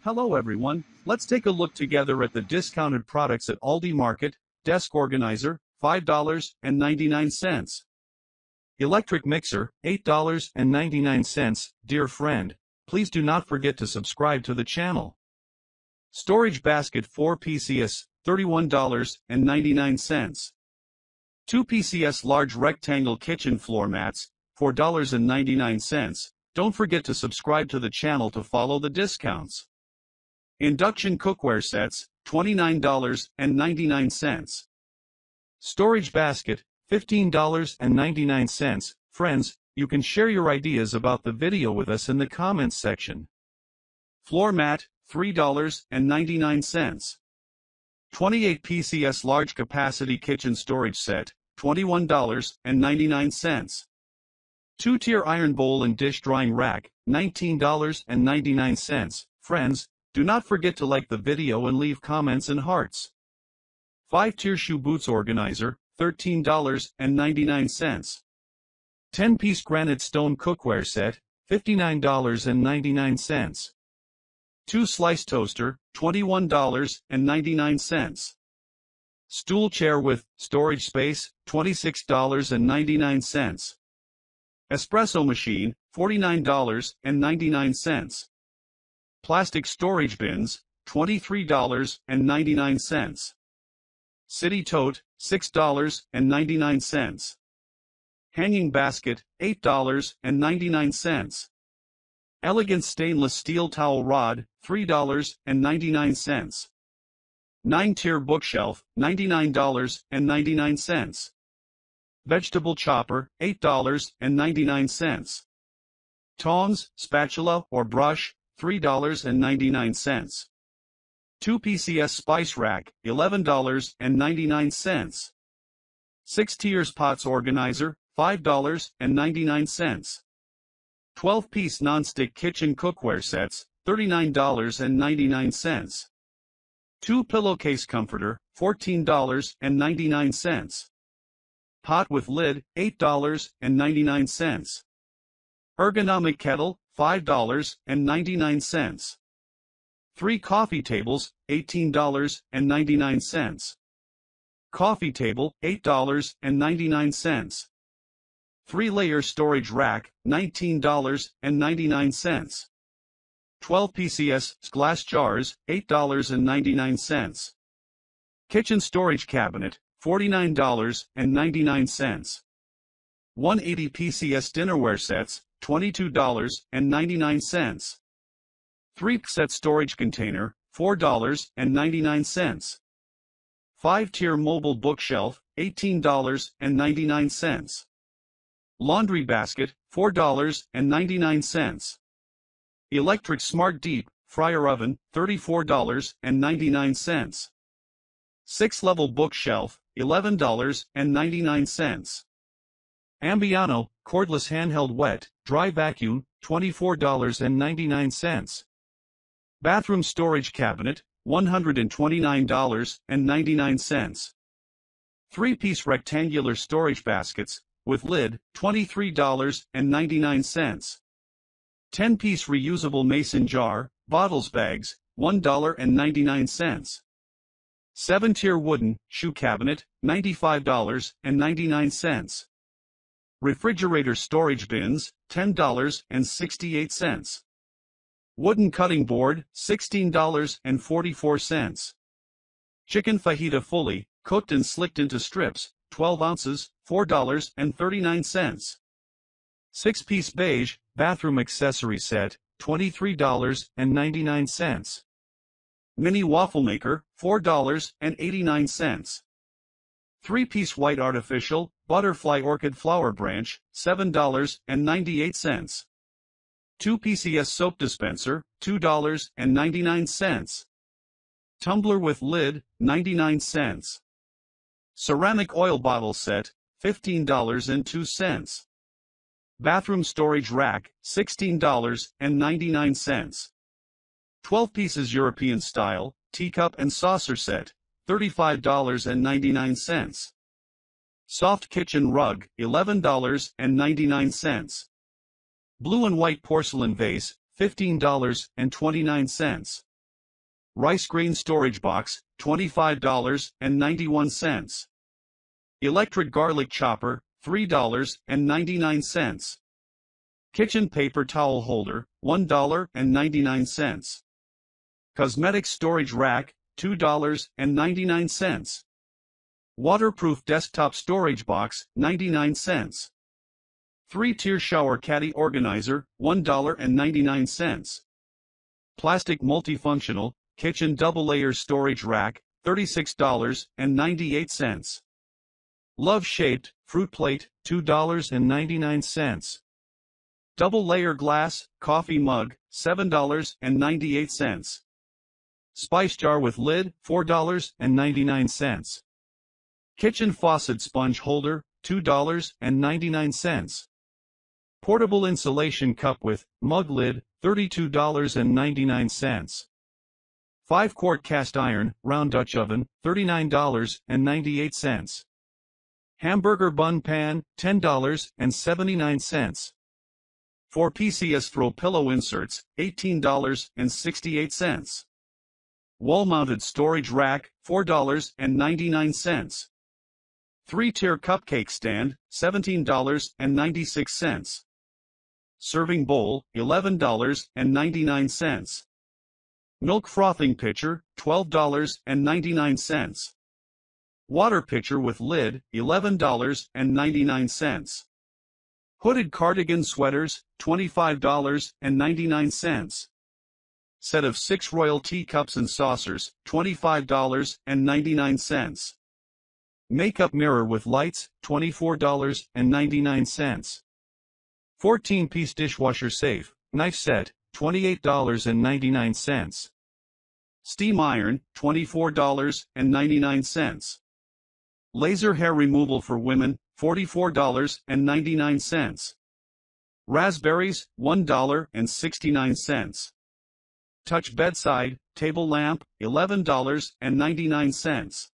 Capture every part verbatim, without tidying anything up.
Hello everyone, let's take a look together at the discounted products at Aldi Market. Desk organizer, five dollars and ninety-nine cents. Electric mixer, eight dollars and ninety-nine cents. Dear friend, please do not forget to subscribe to the channel. Storage basket four P C S, thirty-one dollars and ninety-nine cents. two P C S large rectangle kitchen floor mats, four dollars and ninety-nine cents. Don't forget to subscribe to the channel to follow the discounts. Induction cookware sets, twenty-nine dollars and ninety-nine cents. Storage basket, fifteen dollars and ninety-nine cents. Friends, you can share your ideas about the video with us in the comments section. Floor mat, three dollars and ninety-nine cents. twenty-eight P C S large capacity kitchen storage set, twenty-one dollars and ninety-nine cents. Two-tier iron bowl and dish drying rack, nineteen dollars and ninety-nine cents. Friends, do not forget to like the video and leave comments and hearts. five-tier shoe boots organizer, thirteen dollars and ninety-nine cents. ten-piece granite stone cookware set, fifty-nine dollars and ninety-nine cents. two-slice toaster, twenty-one dollars and ninety-nine cents. Stool chair with storage space, twenty-six dollars and ninety-nine cents. Espresso machine, forty-nine dollars and ninety-nine cents. Plastic storage bins, twenty-three dollars and ninety-nine cents. City tote, six dollars and ninety-nine cents. Hanging basket, eight dollars and ninety-nine cents. Elegant stainless steel towel rod, three dollars and ninety-nine cents. nine-tier bookshelf, ninety-nine dollars and ninety-nine cents. Vegetable chopper, eight dollars and ninety-nine cents. Tongs, spatula, or brush, three dollars and ninety-nine cents. two P C S spice rack, eleven dollars and ninety-nine cents. six tiers pots organizer, five dollars and ninety-nine cents. twelve-piece non-stick kitchen cookware sets, thirty-nine dollars and ninety-nine cents. two pillowcase comforter, fourteen dollars and ninety-nine cents. Pot with lid, eight dollars and ninety-nine cents. Ergonomic kettle, five dollars and ninety-nine cents. Three coffee tables, eighteen dollars and ninety-nine cents. Coffee table, eight dollars and ninety-nine cents. Three-layer storage rack, nineteen dollars and ninety-nine cents. twelve P C S glass jars, eight dollars and ninety-nine cents. Kitchen storage cabinet, forty-nine dollars and ninety-nine cents. one hundred eighty P C S dinnerware sets, twenty-two dollars and ninety-nine cents. three set storage container, four dollars and ninety-nine cents. five-tier mobile bookshelf, eighteen dollars and ninety-nine cents. Laundry basket, four dollars and ninety-nine cents. Electric smart deep fryer oven, thirty-four dollars and ninety-nine cents. six-level bookshelf, eleven dollars and ninety-nine cents. Ambiano cordless handheld wet dry vacuum, twenty-four dollars and ninety-nine cents. Bathroom storage cabinet, one hundred twenty-nine dollars and ninety-nine cents. three-piece rectangular storage baskets with lid, twenty-three dollars and ninety-nine cents. ten-piece reusable mason jar, bottles bags, one dollar and ninety-nine cents. seven-tier wooden shoe cabinet, ninety-five dollars and ninety-nine cents. Refrigerator storage bins, ten dollars and sixty-eight cents. Wooden cutting board, sixteen dollars and forty-four cents. Chicken fajita fully cooked and slicked into strips, twelve ounces, four dollars and thirty-nine cents. six-piece beige bathroom accessory set, twenty-three dollars and ninety-nine cents. Mini waffle maker, four dollars and eighty-nine cents. three-piece white artificial butterfly orchid flower branch, seven dollars and ninety-eight cents. two P C S soap dispenser, two dollars and ninety-nine cents. Tumbler with lid, ninety-nine cents. Ceramic oil bottle set, fifteen dollars and two cents. Bathroom storage rack, sixteen dollars and ninety-nine cents. twelve pieces European style teacup and saucer set, thirty-five dollars and ninety-nine cents. Soft kitchen rug, eleven dollars and ninety-nine cents. Blue and white porcelain vase, fifteen dollars and twenty-nine cents. rice grain storage box, twenty-five dollars and ninety-one cents. Electric garlic chopper, three dollars and ninety-nine cents. Kitchen paper towel holder, one dollar and ninety-nine cents. Cosmetic storage rack, two dollars and ninety-nine cents. Waterproof desktop storage box, ninety-nine cents. Three-tier shower caddy organizer, one dollar and ninety-nine cents. Plastic multifunctional, kitchen double-layer storage rack, thirty-six dollars and ninety-eight cents. Love-shaped, fruit plate, two dollars and ninety-nine cents. Double-layer glass, coffee mug, seven dollars and ninety-eight cents. Spice jar with lid, four dollars and ninety-nine cents. Kitchen faucet sponge holder, two dollars and ninety-nine cents. Portable insulation cup with mug lid, thirty-two dollars and ninety-nine cents. five quart cast iron, round Dutch oven, thirty-nine dollars and ninety-eight cents. Hamburger bun pan, ten dollars and seventy-nine cents. four P C S throw pillow inserts, eighteen dollars and sixty-eight cents. Wall-mounted storage rack, four dollars and ninety-nine cents. three-tier cupcake stand, seventeen dollars and ninety-six cents. Serving bowl, eleven dollars and ninety-nine cents. Milk frothing pitcher, twelve dollars and ninety-nine cents. Water pitcher with lid, eleven dollars and ninety-nine cents. Hooded cardigan sweaters, twenty-five dollars and ninety-nine cents. Set of six royal teacups and saucers, twenty-five dollars and ninety-nine cents. Makeup mirror with lights, twenty-four dollars and ninety-nine cents. fourteen piece dishwasher safe, knife set, twenty-eight dollars and ninety-nine cents. Steam iron, twenty-four dollars and ninety-nine cents. Laser hair removal for women, forty-four dollars and ninety-nine cents. Raspberries, one dollar and sixty-nine cents. Touch bedside, table lamp, eleven dollars and ninety-nine cents.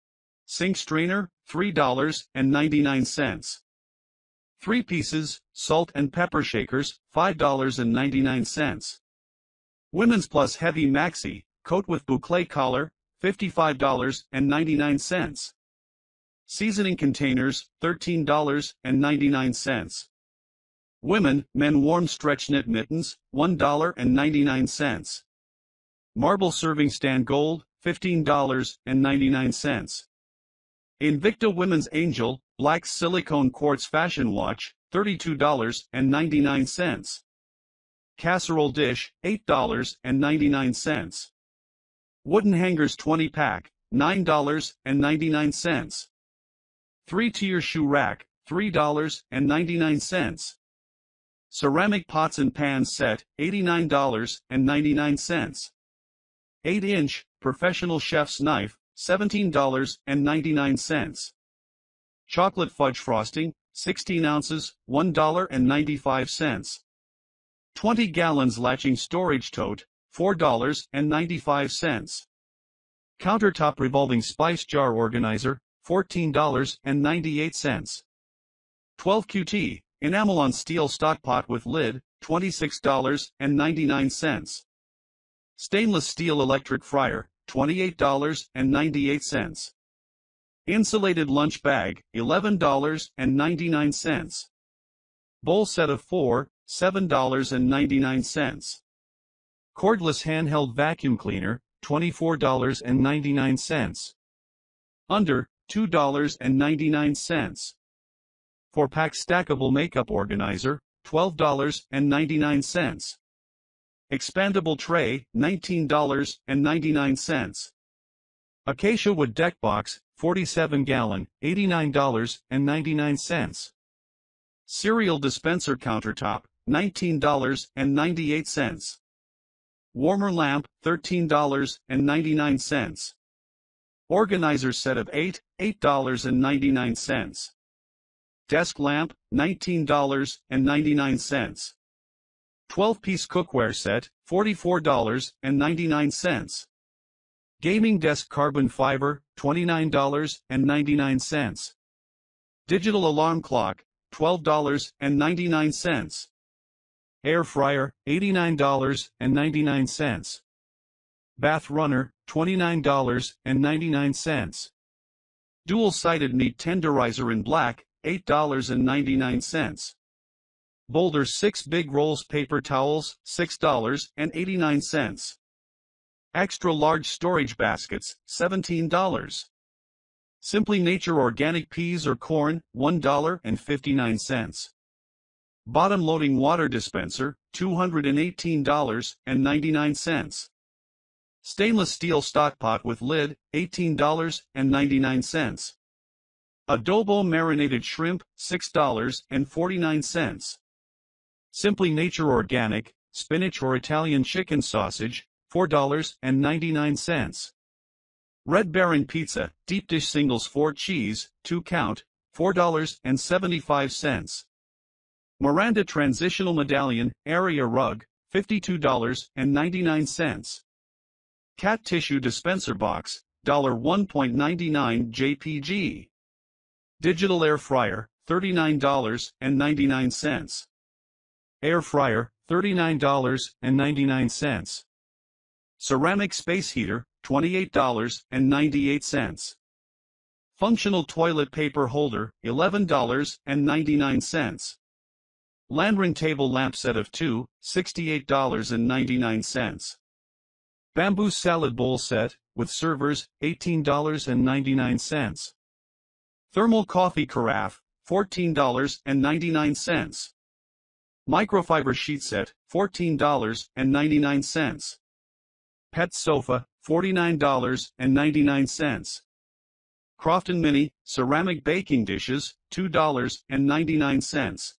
Sink strainer, three dollars and ninety-nine cents. Three pieces, salt and pepper shakers, five dollars and ninety-nine cents. Women's Plus Heavy Maxi, coat with boucle collar, fifty-five dollars and ninety-nine cents. Seasoning containers, thirteen dollars and ninety-nine cents. Women, men warm stretch knit mittens, one dollar and ninety-nine cents. Marble serving stand gold, fifteen dollars and ninety-nine cents. Invicta Women's Angel, black silicone quartz fashion watch, thirty-two dollars and ninety-nine cents. Casserole dish, eight dollars and ninety-nine cents. Wooden hangers twenty pack, nine dollars and ninety-nine cents. Three-tier shoe rack, three dollars and ninety-nine cents. Ceramic pots and pans set, eighty-nine dollars and ninety-nine cents. eight inch, professional chef's knife, seventeen dollars and ninety-nine cents. Chocolate fudge frosting, sixteen ounces, one dollar and ninety-five cents. twenty gallons latching storage tote, four dollars and ninety-five cents. Countertop revolving spice jar organizer, fourteen dollars and ninety-eight cents. twelve Q T, enamel on steel stock pot with lid, twenty-six dollars and ninety-nine cents. Stainless steel electric fryer, twenty-eight dollars and ninety-eight cents. Insulated lunch bag, eleven dollars and ninety-nine cents. Bowl set of four, seven dollars and ninety-nine cents. Cordless handheld vacuum cleaner, twenty-four dollars and ninety-nine cents. Under, two dollars and ninety-nine cents. four pack stackable makeup organizer, twelve dollars and ninety-nine cents. Expandable tray, nineteen dollars and ninety-nine cents. Acacia wood deck box, forty-seven gallon, eighty-nine dollars and ninety-nine cents. Cereal dispenser countertop, nineteen dollars and ninety-eight cents. Warmer lamp, thirteen dollars and ninety-nine cents. Organizer set of eight, eight dollars and ninety-nine cents. Desk lamp, nineteen dollars and ninety-nine cents. twelve piece cookware set, forty-four dollars and ninety-nine cents. Gaming desk carbon fiber, twenty-nine dollars and ninety-nine cents. Digital alarm clock, twelve dollars and ninety-nine cents. Air fryer, eighty-nine dollars and ninety-nine cents. bath runner, twenty-nine dollars and ninety-nine cents. Dual-sided meat tenderizer in black, eight dollars and ninety-nine cents. Boulder six big rolls paper towels, six dollars and eighty-nine cents. Extra large storage baskets, seventeen dollars. Simply Nature organic peas or corn, one dollar and fifty-nine cents. Bottom loading water dispenser, two hundred eighteen dollars and ninety-nine cents. Stainless steel stockpot with lid, eighteen dollars and ninety-nine cents. Adobo marinated shrimp, six dollars and forty-nine cents. Simply Nature organic, spinach or Italian chicken sausage, four dollars and ninety-nine cents. Red Baron pizza, deep dish singles four cheese, two count, four dollars and seventy-five cents. Miranda transitional medallion, area rug, fifty-two dollars and ninety-nine cents. Cat tissue dispenser box, one ninety-nine J P G. Digital air fryer, thirty-nine dollars and ninety-nine cents. Air fryer, thirty-nine dollars and ninety-nine cents. Ceramic space heater, twenty-eight dollars and ninety-eight cents. Functional toilet paper holder, eleven dollars and ninety-nine cents. Landring table lamp set of two, sixty-eight dollars and ninety-nine cents. Bamboo salad bowl set, with servers, eighteen dollars and ninety-nine cents. Thermal coffee carafe, fourteen dollars and ninety-nine cents. Microfiber sheet set, fourteen dollars and ninety-nine cents. Pet sofa, forty-nine dollars and ninety-nine cents. Crofton Mini, ceramic baking dishes, two dollars and ninety-nine cents.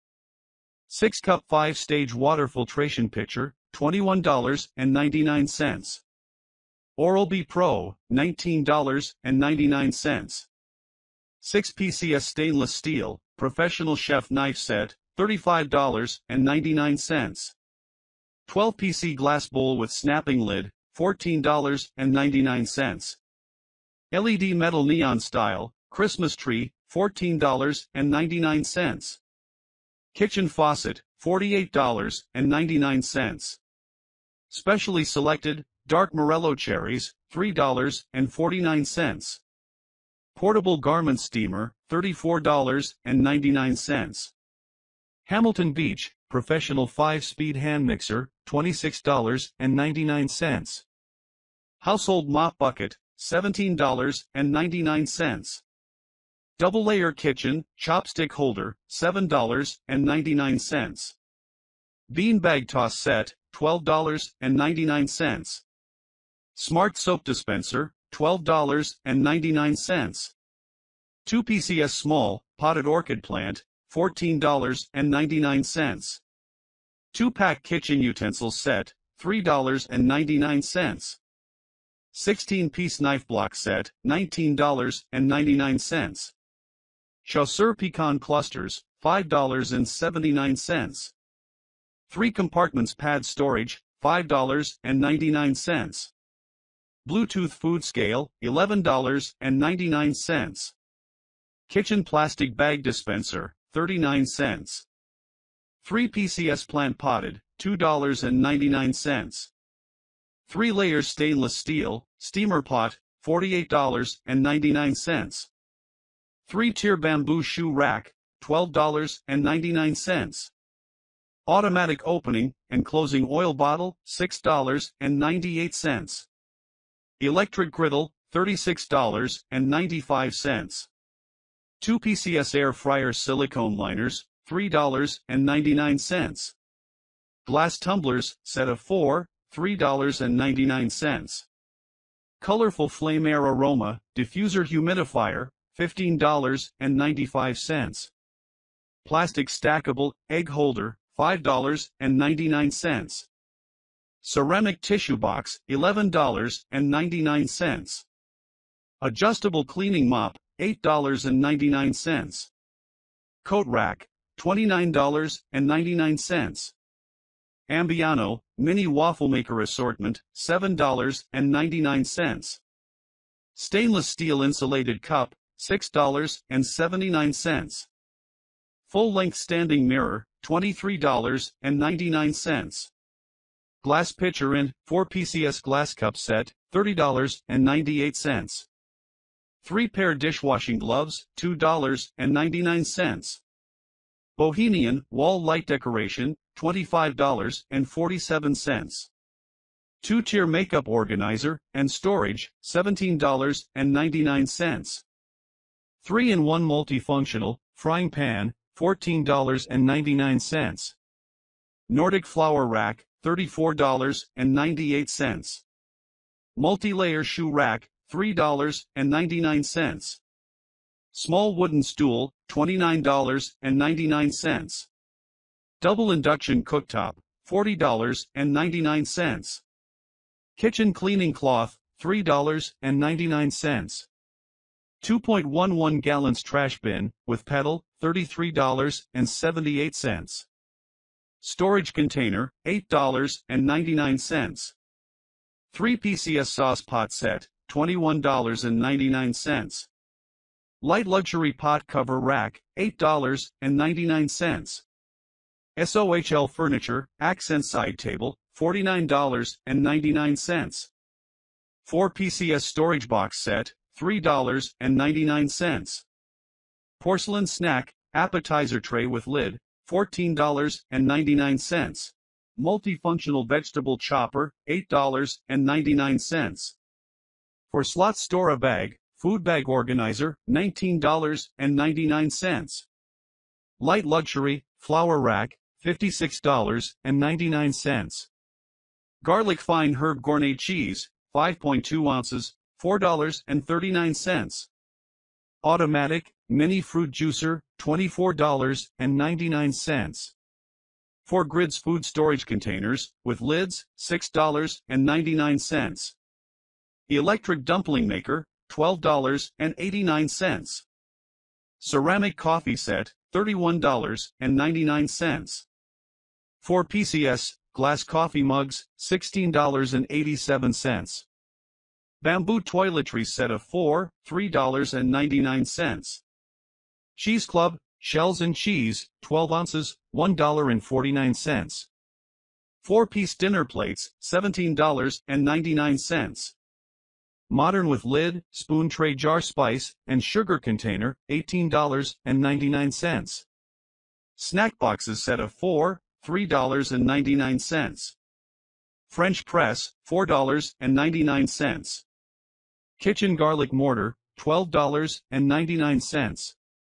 six cup five stage water filtration pitcher, twenty-one dollars and ninety-nine cents. Oral-B Pro, nineteen dollars and ninety-nine cents. six P C S stainless steel, professional chef knife set, thirty-five dollars and ninety-nine cents. twelve P C glass bowl with snapping lid, fourteen dollars and ninety-nine cents. L E D metal neon style, Christmas tree, fourteen dollars and ninety-nine cents. Kitchen faucet, forty-eight dollars and ninety-nine cents. Specially selected, dark Morello cherries, three dollars and forty-nine cents. Portable garment steamer, thirty-four dollars and ninety-nine cents. Hamilton Beach, professional five speed hand mixer, twenty-six dollars and ninety-nine cents. Household mop bucket, seventeen dollars and ninety-nine cents. Double layer kitchen, chopstick holder, seven dollars and ninety-nine cents. Beanbag toss set, twelve dollars and ninety-nine cents. Smart soap dispenser, twelve dollars and ninety-nine cents. two P C S small, potted orchid plant, fourteen dollars and ninety-nine cents. two pack kitchen utensil set, three dollars and ninety-nine cents. sixteen piece knife block set, nineteen dollars and ninety-nine cents. Chaucer pecan clusters, five dollars and seventy-nine cents. three compartments pad storage, five dollars and ninety-nine cents. Bluetooth food scale, eleven dollars and ninety-nine cents. Kitchen plastic bag dispenser, thirty-nine cents. three P C S plant potted, two dollars and ninety-nine cents. three layers stainless steel, steamer pot, forty-eight dollars and ninety-nine cents. three tier bamboo shoe rack, twelve dollars and ninety-nine cents. Automatic opening and closing oil bottle, six dollars and ninety-eight cents. Electric griddle, thirty-six dollars and ninety-five cents. two P C S air fryer silicone liners, three dollars and ninety-nine cents. Glass tumblers, set of four, three dollars and ninety-nine cents. Colorful flame air aroma, diffuser humidifier, fifteen dollars and ninety-five cents. Plastic stackable, egg holder, five dollars and ninety-nine cents. Ceramic tissue box, eleven dollars and ninety-nine cents. Adjustable cleaning mop, eight dollars and ninety-nine cents. Coat rack, twenty-nine dollars and ninety-nine cents. Ambiano, mini waffle maker assortment, seven dollars and ninety-nine cents. Stainless steel insulated cup, six dollars and seventy-nine cents. Full-length standing mirror, twenty-three dollars and ninety-nine cents. glass pitcher and four P C S glass cup set, thirty dollars and ninety-eight cents. three pair dishwashing gloves, two dollars and ninety-nine cents. Bohemian wall light decoration, twenty-five dollars and forty-seven cents. two tier makeup organizer and storage, seventeen dollars and ninety-nine cents. three in one multifunctional frying pan, fourteen dollars and ninety-nine cents. Nordic flower rack, thirty-four dollars and ninety-eight cents. Multi-layer shoe rack, three dollars and ninety-nine cents. Small wooden stool, twenty-nine dollars and ninety-nine cents. Double induction cooktop, forty dollars and ninety-nine cents. Kitchen cleaning cloth, three dollars and ninety-nine cents. two point one one gallons trash bin, with pedal, thirty-three dollars and seventy-eight cents. Storage container, eight dollars and ninety-nine cents. three P C S sauce pot set, twenty-one dollars and ninety-nine cents. Light luxury pot cover rack, eight dollars and ninety-nine cents. S O H L furniture, accent side table, forty-nine dollars and ninety-nine cents. four P C S storage box set, three dollars and ninety-nine cents. Porcelain snack, appetizer tray with lid, fourteen dollars and ninety-nine cents. Multifunctional vegetable chopper, eight dollars and ninety-nine cents. For slot store a bag, food bag organizer, nineteen dollars and ninety-nine cents. Light luxury, flour rack, fifty-six dollars and ninety-nine cents. Garlic fine herb gourmet cheese, five point two ounces, four dollars and thirty-nine cents. Automatic, mini fruit juicer, twenty-four dollars and ninety-nine cents. four grids food storage containers, with lids, six dollars and ninety-nine cents. Electric dumpling maker, twelve dollars and eighty-nine cents. Ceramic coffee set, thirty-one dollars and ninety-nine cents. four P C S glass coffee mugs, sixteen dollars and eighty-seven cents. Bamboo toiletries set of four, three dollars and ninety-nine cents. Cheese Club, shells and cheese, twelve ounces, one dollar and forty-nine cents. four piece dinner plates, seventeen dollars and ninety-nine cents. Modern with lid, spoon tray jar spice, and sugar container, eighteen dollars and ninety-nine cents. Snack boxes set of four, three dollars and ninety-nine cents. French press, four dollars and ninety-nine cents. Kitchen garlic mortar, twelve dollars and ninety-nine cents.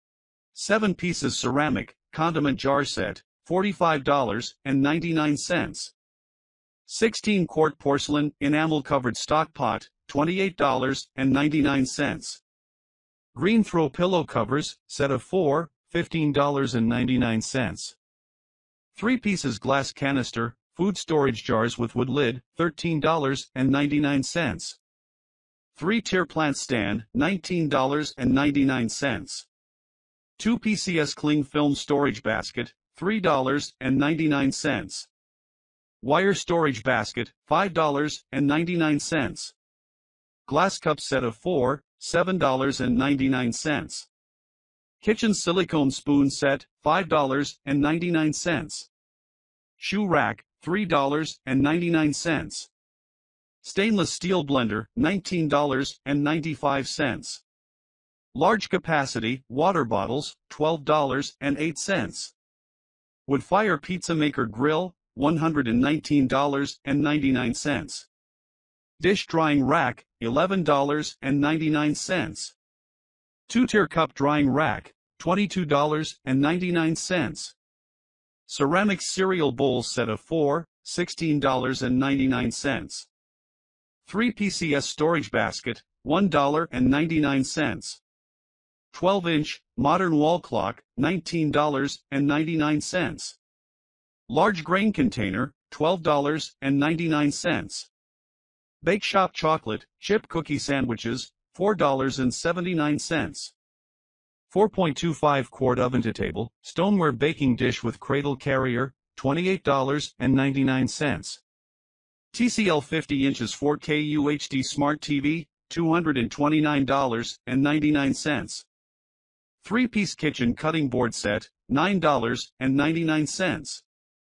seven pieces ceramic condiment jar set, forty-five dollars and ninety-nine cents. sixteen quart porcelain enamel covered stock pot, twenty-eight dollars and ninety-nine cents. Green throw pillow covers, set of four, fifteen dollars and ninety-nine cents. three pieces glass canister, food storage jars with wood lid, thirteen dollars and ninety-nine cents. three tier plant stand, nineteen dollars and ninety-nine cents. two P C S cling film storage basket, three dollars and ninety-nine cents. Wire storage basket, five dollars and ninety-nine cents. Glass cup set of four, seven dollars and ninety-nine cents. Kitchen silicone spoon set, five dollars and ninety-nine cents. Shoe rack, three dollars and ninety-nine cents. Stainless steel blender, nineteen dollars and ninety-five cents. Large capacity water bottles, twelve dollars and eight cents. Wood fire pizza maker grill, one hundred nineteen dollars and ninety-nine cents. Dish drying rack, eleven dollars and ninety-nine cents. two tier cup drying rack, twenty-two dollars and ninety-nine cents. Ceramic cereal bowl set of four, sixteen dollars and ninety-nine cents. three P C S storage basket, one dollar and ninety-nine cents. twelve inch modern wall clock, nineteen dollars and ninety-nine cents. Large grain container, twelve dollars and ninety-nine cents. Bake Shop chocolate chip cookie sandwiches, four dollars and seventy-nine cents. four point two five quart oven to table stoneware baking dish with cradle carrier, twenty-eight dollars and ninety-nine cents. T C L fifty inches four K U H D Smart T V, two hundred twenty-nine dollars and ninety-nine cents. three piece kitchen cutting board set, nine dollars and ninety-nine cents.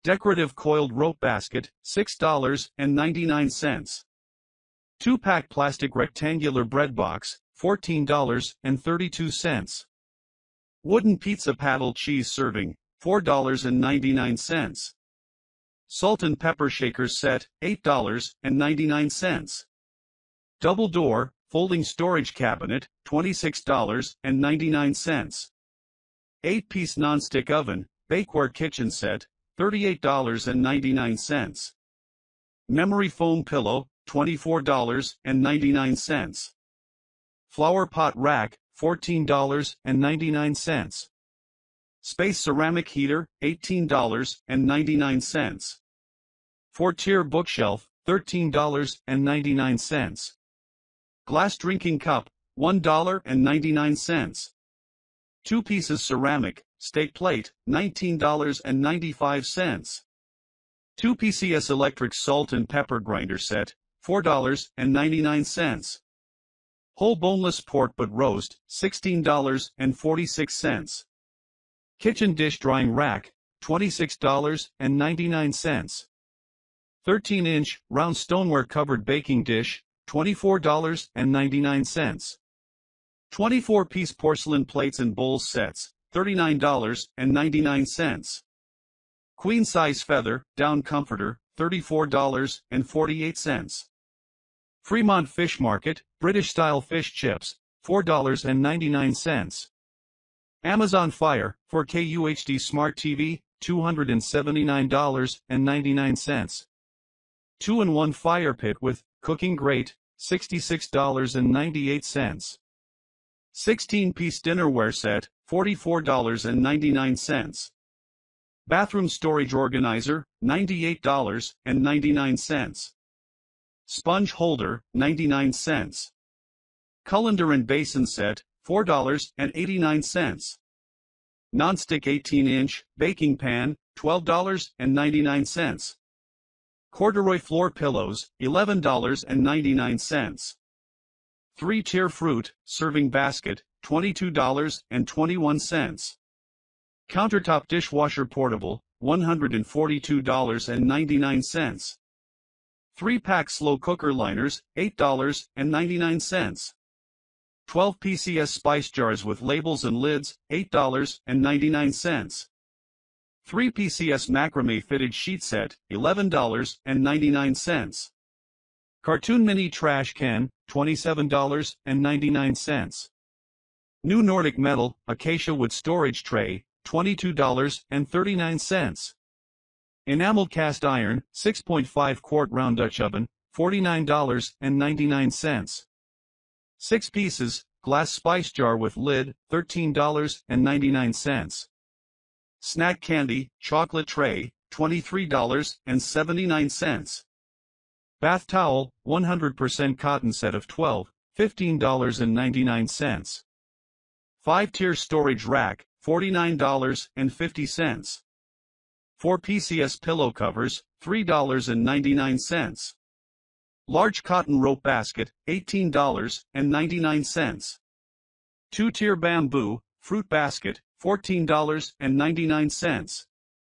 Decorative coiled rope basket, six dollars and ninety-nine cents. two pack plastic rectangular bread box, fourteen dollars and thirty-two cents. Wooden pizza paddle cheese serving, four dollars and ninety-nine cents. Salt and pepper shaker set, eight dollars and ninety-nine cents. Double door, folding storage cabinet, twenty-six dollars and ninety-nine cents. eight piece nonstick oven, bakeware kitchen set, thirty-eight dollars and ninety-nine cents. Memory foam pillow, twenty-four dollars and ninety-nine cents. Flower pot rack, fourteen dollars and ninety-nine cents. Space ceramic heater, eighteen dollars and ninety-nine cents. four-tier bookshelf, thirteen dollars and ninety-nine cents. Glass drinking cup, one dollar and ninety-nine cents. two pieces ceramic, steak plate, nineteen dollars and ninety-five cents. two P C S electric salt and pepper grinder set, four dollars and ninety-nine cents. Whole boneless pork butt roast, sixteen dollars and forty-six cents. Kitchen dish drying rack, twenty-six dollars and ninety-nine cents. thirteen inch round stoneware covered baking dish, twenty-four dollars and ninety-nine cents. twenty-four piece porcelain plates and bowls sets, thirty-nine dollars and ninety-nine cents. Queen size feather down comforter, thirty-four dollars and forty-eight cents. Fremont Fish Market, British style fish chips, four dollars and ninety-nine cents. Amazon Fire, four K U H D Smart T V, two hundred seventy-nine dollars and ninety-nine cents. two in one fire pit with cooking grate, sixty-six dollars and ninety-eight cents. sixteen piece dinnerware set, forty-four dollars and ninety-nine cents. Bathroom storage organizer, ninety-eight dollars and ninety-nine cents. Sponge holder, ninety-nine cents. Colander and basin set, four dollars and eighty-nine cents. Nonstick eighteen inch baking pan, twelve dollars and ninety-nine cents. Corduroy floor pillows, eleven dollars and ninety-nine cents. three-tier fruit serving basket, twenty-two dollars and twenty-one cents. Countertop dishwasher portable, one hundred forty-two dollars and ninety-nine cents. three pack slow cooker liners, eight dollars and ninety-nine cents. twelve P C S spice jars with labels and lids, eight dollars and ninety-nine cents. three P C S macrame fitted sheet set, eleven dollars and ninety-nine cents. Cartoon mini trash can, twenty-seven dollars and ninety-nine cents. New Nordic metal acacia wood storage tray, twenty-two dollars and thirty-nine cents. Enamel cast iron, six point five quart round Dutch oven, forty-nine dollars and ninety-nine cents. six pieces, glass spice jar with lid, thirteen dollars and ninety-nine cents. Snack candy, chocolate tray, twenty-three dollars and seventy-nine cents. Bath towel, one hundred percent cotton set of twelve, fifteen dollars and ninety-nine cents. five-tier storage rack, forty-nine dollars and fifty cents. four P C S pillow covers, three dollars and ninety-nine cents. Large cotton rope basket, eighteen dollars and ninety-nine cents. two-tier bamboo fruit basket, fourteen dollars and ninety-nine cents.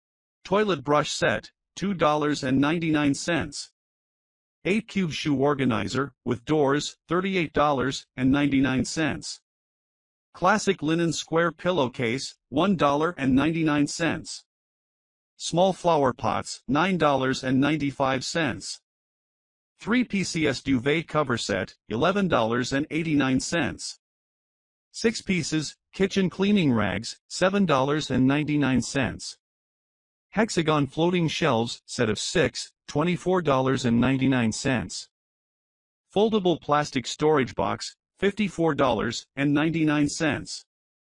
Toilet brush set, two dollars and ninety-nine cents. eight cube shoe organizer with doors, thirty-eight dollars and ninety-nine cents. Classic linen square pillowcase, one dollar and ninety-nine cents. Small flower pots, nine dollars and ninety-five cents. three P C S duvet cover set, eleven dollars and eighty-nine cents. six pieces, kitchen cleaning rags, seven dollars and ninety-nine cents. Hexagon floating shelves, set of six, twenty-four dollars and ninety-nine cents. Foldable plastic storage box, fifty-four dollars and ninety-nine cents.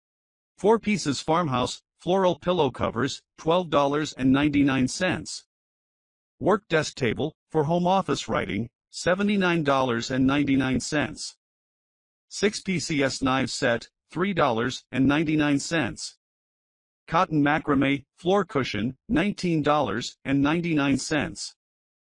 four pieces farmhouse, floral pillow covers, twelve dollars and ninety-nine cents. Work desk table, for home office writing, seventy-nine dollars and ninety-nine cents. six P C S knife set, three dollars and ninety-nine cents. Cotton macrame, floor cushion, nineteen dollars and ninety-nine cents.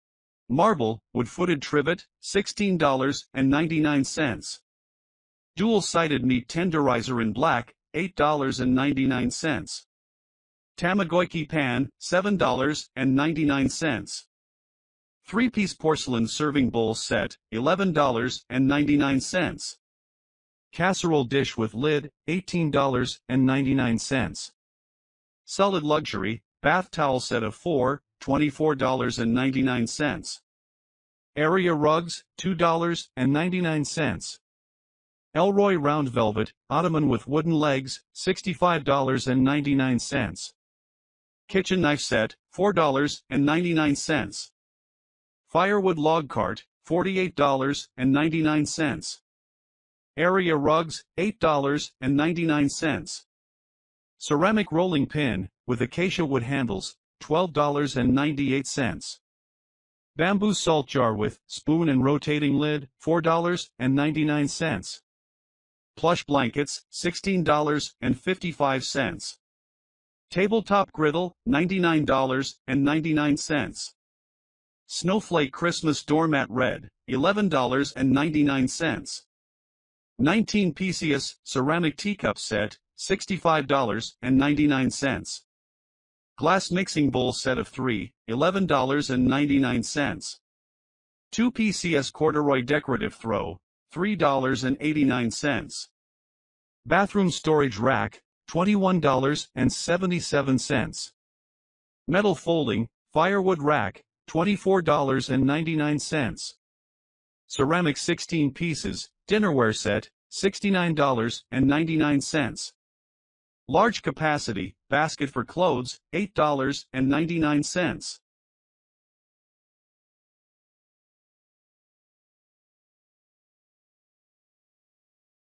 Marble, wood-footed trivet, sixteen dollars and ninety-nine cents. Dual-sided meat tenderizer in black, eight dollars and ninety-nine cents. Tamagoyaki pan, seven dollars and ninety-nine cents. three-piece porcelain serving bowl set, eleven dollars and ninety-nine cents. Casserole dish with lid, eighteen dollars and ninety-nine cents. Solid luxury, bath towel set of four, twenty-four dollars and ninety-nine cents. Area rugs, two dollars and ninety-nine cents. Elroy round velvet, ottoman with wooden legs, sixty-five dollars and ninety-nine cents. Kitchen knife set, four dollars and ninety-nine cents. Firewood log cart, forty-eight dollars and ninety-nine cents. Area rugs, eight dollars and ninety-nine cents. Ceramic rolling pin, with acacia wood handles, twelve dollars and ninety-eight cents. Bamboo salt jar with spoon and rotating lid, four dollars and ninety-nine cents. Plush blankets, sixteen dollars and fifty-five cents. Tabletop griddle, ninety-nine dollars and ninety-nine cents. Snowflake Christmas doormat red, eleven dollars and ninety-nine cents. nineteen P C S ceramic teacup set, sixty-five dollars and ninety-nine cents. Glass mixing bowl set of three, eleven dollars and ninety-nine cents. two P C S corduroy decorative throw, three dollars and eighty-nine cents. Bathroom storage rack, twenty-one dollars and seventy-seven cents. Metal folding, firewood rack, twenty-four dollars and ninety-nine cents. Ceramic sixteen pieces, dinnerware set, sixty-nine dollars and ninety-nine cents. Large capacity, basket for clothes, eight dollars and ninety-nine cents.